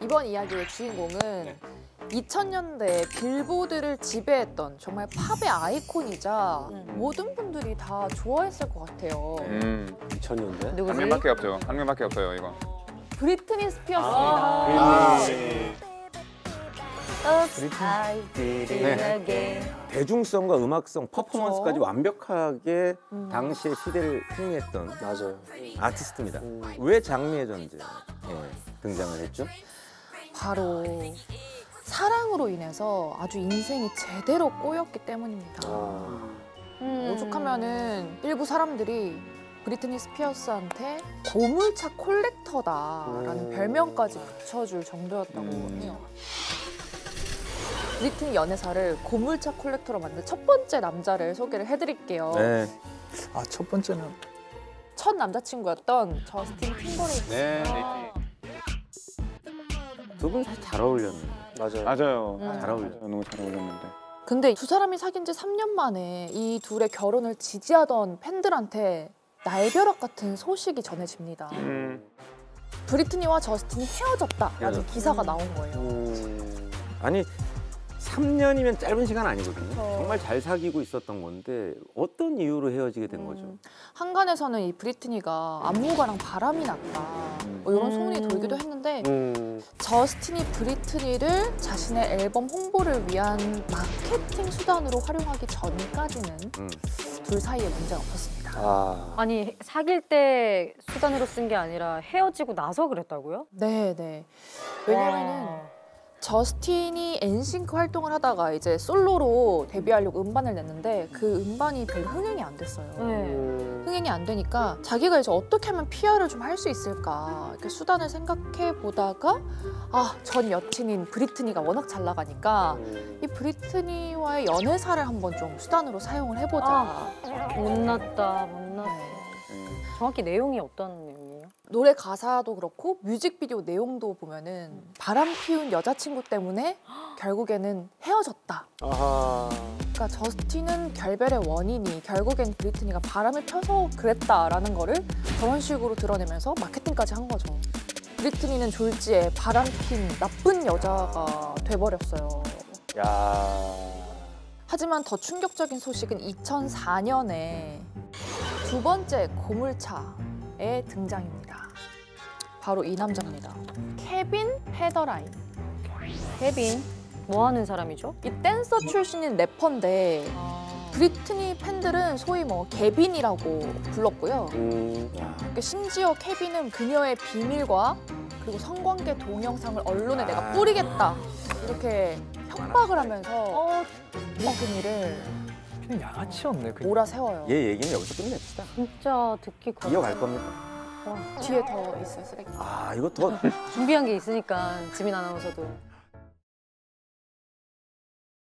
이번 이야기의 주인공은 2000년대 빌보드를 지배했던 정말 팝의 아이콘이자 모든 분들이 다 좋아했을 것 같아요. 2000년대? 한 명밖에 없죠. 한 명밖에 없어요, 이거. 브리트니 스피어스입니다. 대중성과 음악성, 퍼포먼스까지 완벽하게 당시의 시대를 풍미했던 맞아요. 아티스트입니다. 왜 장미의 전쟁에 등장을 했죠? 바로 사랑으로 인해서 아주 인생이 제대로 꼬였기 때문입니다. 오죽하면은 일부 사람들이 브리트니 스피어스한테 고물차 콜렉터다라는 별명까지 붙여줄 정도였다고 해요. 브리트니 연애사를 고물차 콜렉터로 만든 첫 번째 남자를 소개를 해드릴게요. 네. 아, 첫 번째는 첫 남자친구였던 저스틴 팀버레이크. 네. 두 분 사실 잘 어울렸는데. 맞아요. 맞아요. 잘 어울려. 너무 잘 어울렸는데. 근데 두 사람이 사귄 지 3년 만에 이 둘의 결혼을 지지하던 팬들한테 날벼락 같은 소식이 전해집니다. 브리트니와 저스틴이 헤어졌다라는 기사가 나온 거예요. 아니 3년이면 짧은 시간 아니거든요. 정말 잘 사귀고 있었던 건데 어떤 이유로 헤어지게 된 거죠? 한간에서는 이 브리트니가 안무가랑 바람이 났다 뭐 이런 소문이 돌기도 했는데 저스틴이 브리트니를 자신의 앨범 홍보를 위한 마케팅 수단으로 활용하기 전까지는 둘 사이에 문제가 없었습니다. 아니 사귈 때 수단으로 쓴 게 아니라 헤어지고 나서 그랬다고요? 네. 왜냐면은 저스틴이 엔싱크 활동을 하다가 이제 솔로로 데뷔하려고 음반을 냈는데 그 음반이 별로 흥행이 안 됐어요. 흥행이 안 되니까 자기가 이제 어떻게 하면 PR을 좀 할 수 있을까 이렇게 수단을 생각해 보다가 전 여친인 브리트니가 워낙 잘 나가니까 이 브리트니와의 연애사를 한번 좀 수단으로 사용을 해보자. 못났다. 정확히 내용이 어떤 내용이에요? 노래 가사도 그렇고 뮤직비디오 내용도 보면은 바람 피운 여자친구 때문에 결국에는 헤어졌다. 그러니까 저스틴은 결별의 원인이 결국엔 브리트니가 바람을 펴서 그랬다라는 거를 그런 식으로 드러내면서 마케팅까지 한 거죠. 브리트니는 졸지에 바람 핀 나쁜 여자가 돼버렸어요. 하지만 더 충격적인 소식은 2004년에 두 번째 고물차의 등장입니다. 바로 이 남자입니다. 케빈 페더라인. 케빈? 뭐 하는 사람이죠? 이 댄서 출신인 래퍼인데 브리트니 팬들은 소위 뭐 개빈이라고 불렀고요. 심지어 케빈은 그녀의 비밀과 그리고 성관계 동영상을 언론에 내가 뿌리겠다 이렇게 협박을 하면서 브리트니를 그냥 양아치였네. 그냥. 몰아세워요. 얘 얘기는 여기서 끝냅시다. 진짜 듣기 그렇다. 이어갈 겁니까? 뒤에 더 있어요, 쓰레기. 이거 더 준비한 게 있으니까 지민 아나운서도.